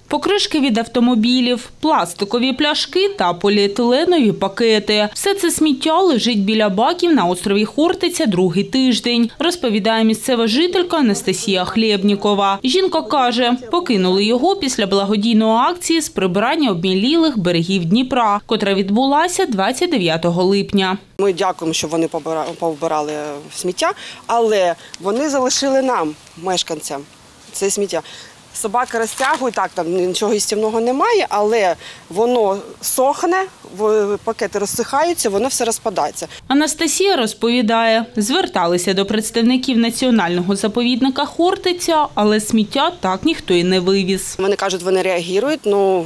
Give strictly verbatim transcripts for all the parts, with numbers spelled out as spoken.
Покришки від автомобілів, пластикові пляшки та поліетиленові пакети. Все це сміття лежить біля баків на острові Хортиця другий тиждень, розповідає місцева жителька Анастасія Хлєбнікова. Жінка каже, покинули його після благодійної акції з прибирання обмілілих берегів Дніпра, котра відбулася двадцять дев'ятого липня. Ми дякуємо, що вони повбирали сміття, але вони залишили нам, мешканцям, це сміття. Собаки розтягують, так, там нічого їстівного немає, але воно сохне, пакети розсихаються, воно все розпадається. Анастасія розповідає, зверталися до представників національного заповідника Хортиця, але сміття так ніхто і не вивіз. Вони кажуть, вони реагують, ну,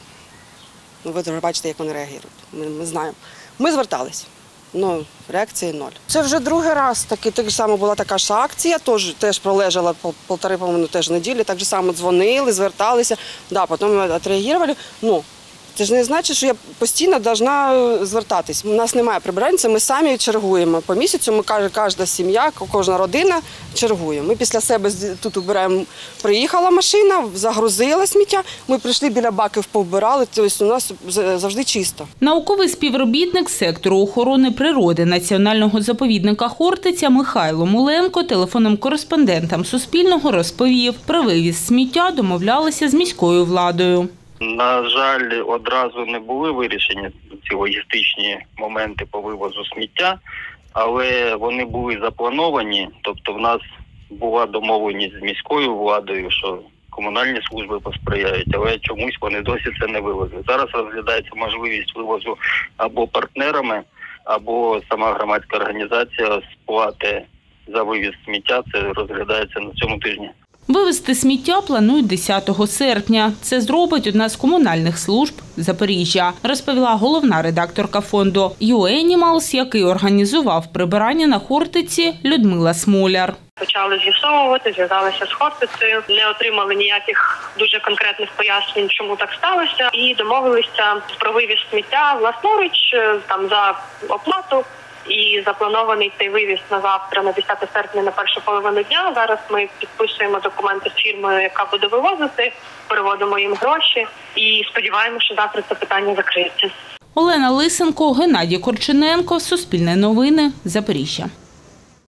ви вже бачите, як вони реагують, ми, ми знаємо. Ми зверталися. Ну, реакції ноль. Це вже другий раз. Таки, так само була така ж акція, теж, теж пролежала полтори, по-моєму, теж неділі, так само дзвонили, зверталися, да, потім відреагували. Ну, це ж не значить, що я постійно повинна звертатись. У нас немає прибиральниці, ми самі чергуємо. По місяцю ми, кожна сім'я, кожна родина чергує. Ми після себе тут убираємо, приїхала машина, загрузила сміття, ми прийшли біля баків, повбирали, тобто у нас завжди чисто. Науковий співробітник сектору охорони природи Національного заповідника Хортиця Михайло Муленко телефоном-кореспондентам Суспільного розповів, про вивіз сміття домовлялися з міською владою. На жаль, одразу не були вирішені ці логістичні моменти по вивозу сміття, але вони були заплановані, тобто в нас була домовленість з міською владою, що комунальні служби посприяють, але чомусь вони досі це не вивезли. Зараз розглядається можливість вивозу або партнерами, або сама громадська організація сплати за вивіз сміття, це розглядається на цьому тижні. Вивезти сміття планують десятого серпня. Це зробить одна з комунальних служб Запоріжжя, розповіла головна редакторка фонду ю Енімалс, який організував прибирання на Хортиці, Людмила Смоляр. Почали з'ясовувати, зв'язалися з Хортицею, не отримали ніяких дуже конкретних пояснень, чому так сталося, і домовилися про вивіз сміття власноруч, там за оплату. І запланований цей вивіз на завтра, на десяте серпня, на першу половину дня. Зараз ми підписуємо документи з фірмою, яка буде вивозити, переводимо їм гроші і сподіваємося, що завтра це питання закриється. Олена Лисенко, Геннадій Корчененко, Суспільне новини, Запоріжжя.